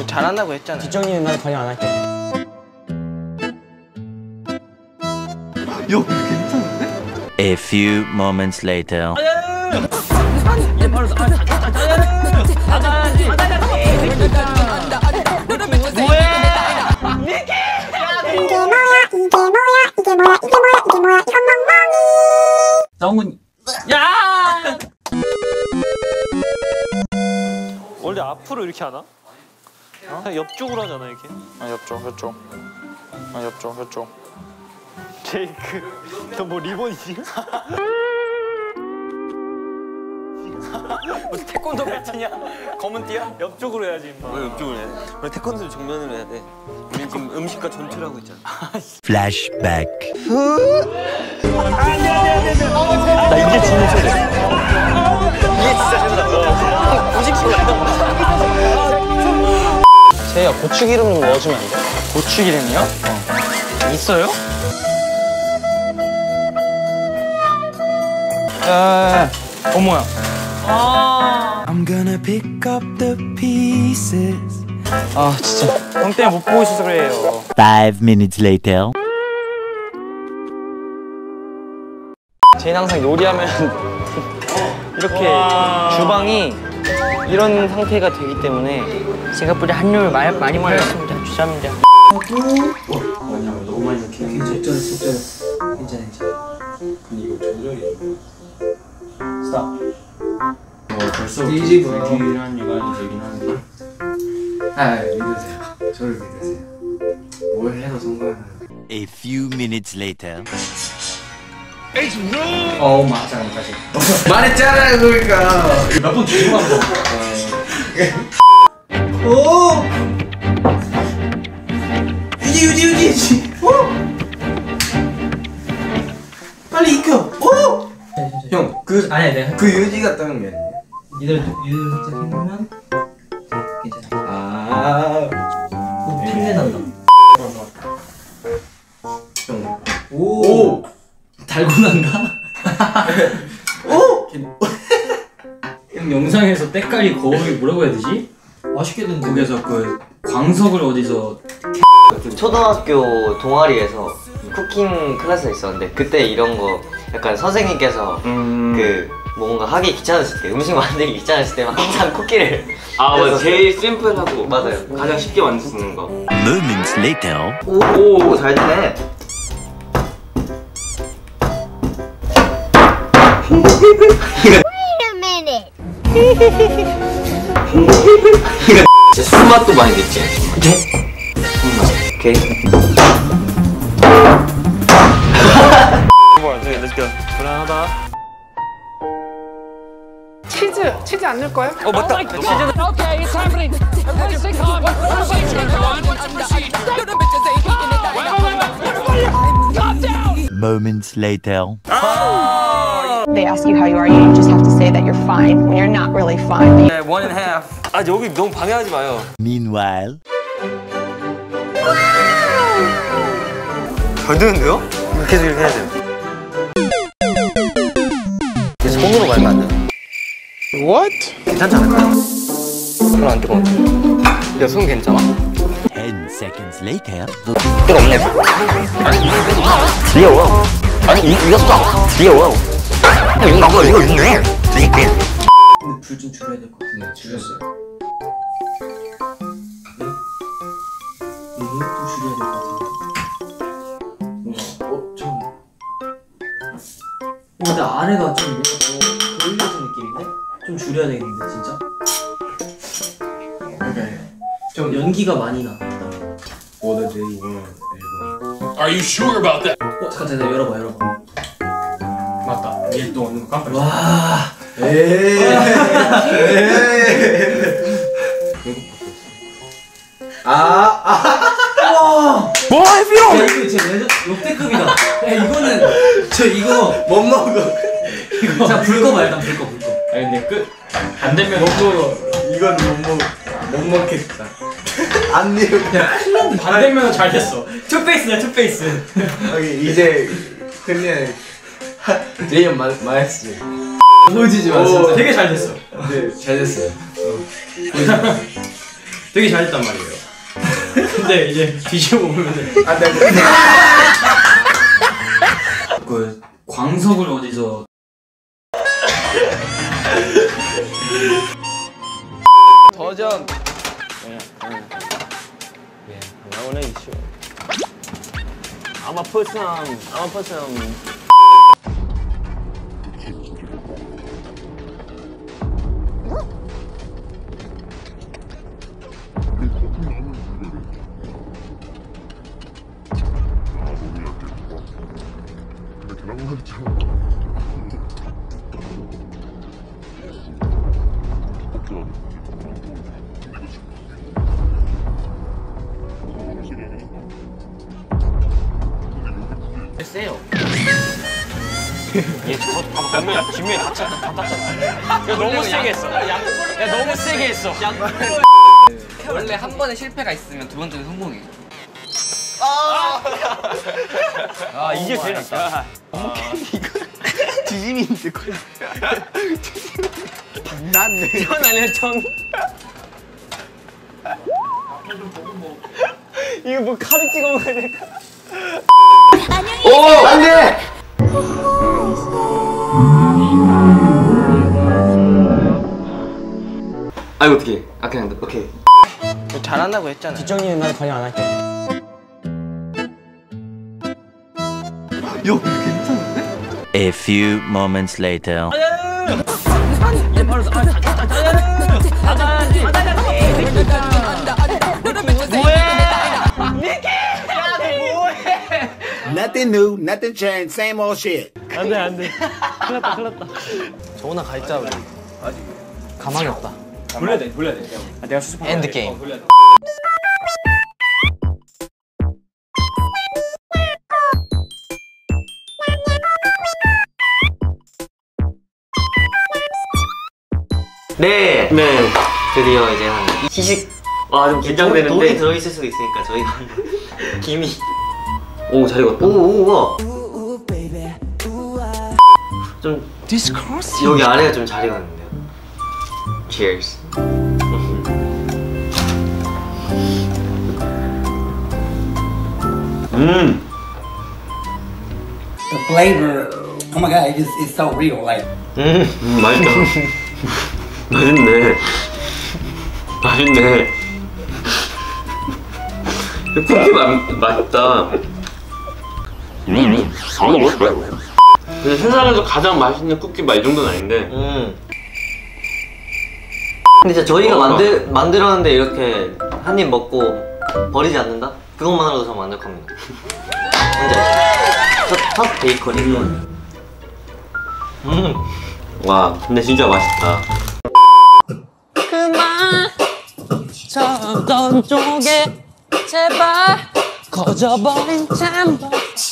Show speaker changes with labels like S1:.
S1: 잘한다고 했잖아.
S2: 뒷정리는 난 관여 안 할게.
S1: 야, 괜찮은데?
S3: A few moments later.
S2: 정훈. 야!
S4: 원래 앞으로 이렇게 하나? 그냥 옆쪽으로 하잖아 이렇게.
S5: 아 옆쪽. 아 옆쪽.
S4: 제이크, 너 뭐 리본이지?
S1: 무슨 태권도 배트냐? 검은 띠야?
S4: 옆쪽으로 해야지 임마.
S1: 왜 옆쪽으로 해? 왜 태권도 정면으로 해야 돼? 우리 지금 음식과 전투를 하고 있잖아.
S3: Flashback.
S1: 나 이게 진짜 소리. 이게 진짜 소리다. 음식과
S2: 세희야, 고추기름 좀 넣어주면 안 돼?
S1: 고추기름이요? 있어요? 어머야.
S6: I'm gonna pick up the pieces.
S1: 아 진짜 형 때문에 못 보고 있어서 그래요.
S3: 5 minutes later.
S1: 쟤는 항상 요리하면 이렇게 주방이 이런 상태가 되기 때문에 생각보다 한율 많이 먹었습니다. 죄송합니다.
S2: 너무 많이 넣게. 괜찮아.
S7: 근데 이거 조절이
S2: 스탑.
S7: 벌써
S2: 뒤집어.
S7: 불길한 유관이 되긴 하는데.
S2: 믿으세요. 저를 믿으세요. 뭘 해도 성공하는.
S3: A few minutes later.
S2: 잠깐만 다시. 말했잖아요, 그러니까.
S7: 몇 번 주고 한 거.
S2: 오! 유지. 빨리 익혀. 오! 형, 아니야, 내가 그 유지가 떠는 게 아니야. 니들 유지 생기면 괜찮아. 핀내 난다. 형. 오! 달고난가? 오! 형 영상에서 때깔이 거의 뭐라고 해야 되지? 맛있게 된 거기서 그 광석을 어디서
S8: 초등학교 동아리에서 쿠킹 클래스가 있었는데 그때 이런 거 약간 선생님께서 그 뭔가 하기 귀찮으실 때 음식 만들기 귀찮으실 때 항상 쿠키를
S1: 맞아. 제일 심플하고
S8: 맞아요.
S1: 가장 쉽게 만들 수 있는 거.
S3: Moments later.
S8: 오, 잘 되네.
S1: 술맛도 많이 냈지?
S8: 오케이.
S4: 불안하다.
S9: 치즈 안 넣을 거예요?
S1: 맞다. 치즈는
S3: Moments later.
S9: They ask you how you are, you just have to say that you're fine when you're not really fine.
S1: 1.5. 아 여기 너무 방해하지 마요.
S3: Meanwhile.
S1: 잘 되는데요? 계속 이렇게 해야 돼요. 손으로 갈면 안 돼요.
S2: What?
S1: 괜찮지 않을까요? 손 안 뜨거워. 야, 손 괜찮아?
S3: 10 seconds later.
S1: 뜨겁네. 귀여워. 아니, 이겼어. 귀여워. 이거 있네.
S2: 근데 불 좀 줄여야 될 것 같은데. 줄였어요. 네? 좀 줄여야 될 것 같은데. 근데 아래가 좀 뭔가 더 올려진 느낌인데? 좀 줄여야 되겠는데 진짜? 좀 연기가 많이 나.
S7: What a day one 앨범.
S6: Are you sure about that?
S2: 잠깐 열어봐.
S7: 맞다. 위에 또 어느 거 깜빡이.
S2: 와. 와. 뭐 해비로? 이거 진짜 역대급이다. 야 이거는 이거 못 먹어. 이거 자 불 꺼봐 일단 불 꺼.
S7: 아니 근데 안 되면
S2: 이건 못 먹겠다. 안 돼요.
S7: 안 되면 잘 됐어.
S2: 투페이스야 투페이스.
S10: 여기 이제 그냥 내년 마이스
S2: 보여주지 마 진짜. 되게 잘 됐어.
S10: 네, 잘 됐어요.
S7: 되게 잘했단 말이에요. 근데 이제 뒤집어 보면은
S2: 그 광석을 어디서
S1: 도전. 나오네 이슈. 아마 퍼스함.
S2: 세요.
S1: 얘 저거 봐봐. 뒷면에 다 땄잖아. 야 너무 세게 했어. 야 너무 세게 했어.
S11: 원래 한 번에 실패가 있으면 두 번째는 성공이에요.
S1: 아 이게 제일 낫다.
S10: 지짐인데 거의.
S1: 낫네. 전 아니야 전. 이거 뭐 칼을 찍어 먹어야 될까?
S8: 오! 안 돼! 아이고 어떡해. 아 그냥 오케이.
S1: 잘한다고 했잖아. 뒷정리는 난 전혀 안 할게.
S3: A few moments later.
S6: Nothing new, nothing changed, same old shit.
S1: 안돼 안돼. 큰일 났다. 정훈아 가 있자 우리.
S11: 가망이 없다.
S7: 돌려야 돼.
S1: 내가 수습.
S11: 엔드 게임.
S8: 네. 드디어 이제 한 시식. 와 좀 긴장되는데. 독이 들어있을 수도 있으니까 저희가 김이. 오 잘 익었다. 오 와. 좀 여기 아래가 좀 잘 익었는데요. Cheers.
S6: The flavor, oh my god, it's so real. Like,
S8: 맛있다. 맛있네. 쿠키 맛있다. 근데 세상에서 가장 맛있는 쿠키 맛 이 정도는 아닌데. 근데 진짜 저희가 만들었는데 이렇게 한 입 먹고 버리지 않는다? 그것만으로도 저 만족합니다. 뭔지 알죠? 첫 베이커리. 와, 근데 진짜 맛있다.
S11: 그만 저던 쪽에 제발 꺼져버린 챔버